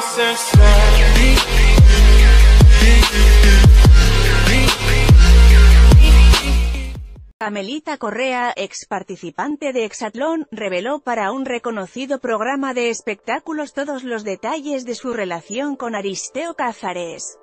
Amelita Correa, ex participante de Exatlón, reveló para un reconocido programa de espectáculos todos los detalles de su relación con Aristeo Cázares.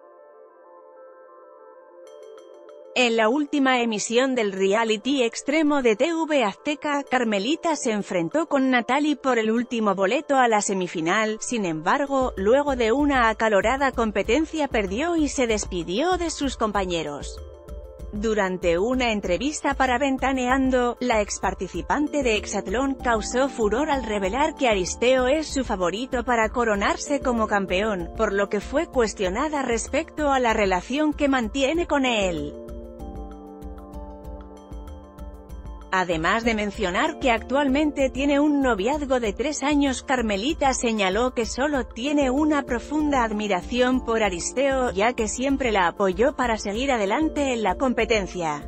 En la última emisión del reality extremo de TV Azteca, Carmelita se enfrentó con Natalie por el último boleto a la semifinal. Sin embargo, luego de una acalorada competencia perdió y se despidió de sus compañeros. Durante una entrevista para Ventaneando, la ex participante de Exatlón causó furor al revelar que Aristeo es su favorito para coronarse como campeón, por lo que fue cuestionada respecto a la relación que mantiene con él. Además de mencionar que actualmente tiene un noviazgo de 3 años, Carmelita señaló que solo tiene una profunda admiración por Aristeo, ya que siempre la apoyó para seguir adelante en la competencia.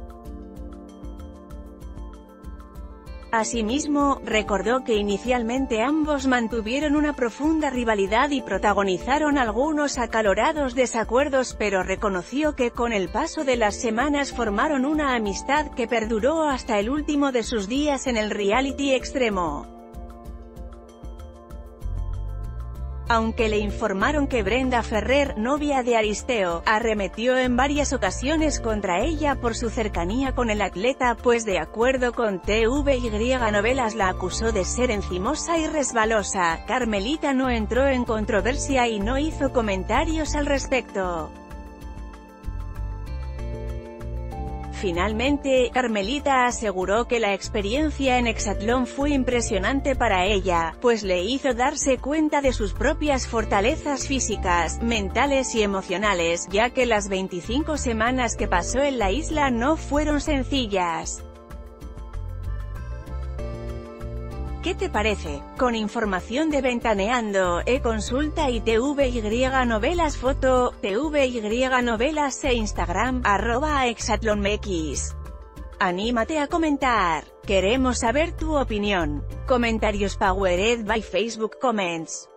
Asimismo, recordó que inicialmente ambos mantuvieron una profunda rivalidad y protagonizaron algunos acalorados desacuerdos, pero reconoció que con el paso de las semanas formaron una amistad que perduró hasta el último de sus días en el reality extremo. Aunque le informaron que Brenda Ferrer, novia de Aristeo, arremetió en varias ocasiones contra ella por su cercanía con el atleta, pues de acuerdo con TVY Novelas la acusó de ser encimosa y resbalosa, Carmelita no entró en controversia y no hizo comentarios al respecto. Finalmente, Carmelita aseguró que la experiencia en Exatlón fue impresionante para ella, pues le hizo darse cuenta de sus propias fortalezas físicas, mentales y emocionales, ya que las 25 semanas que pasó en la isla no fueron sencillas. ¿Qué te parece? Con información de Ventaneando, Consulta y TVY Novelas Foto, TVY Novelas e Instagram, @exatlonmx. Anímate a comentar. Queremos saber tu opinión. Comentarios powered by Facebook Comments.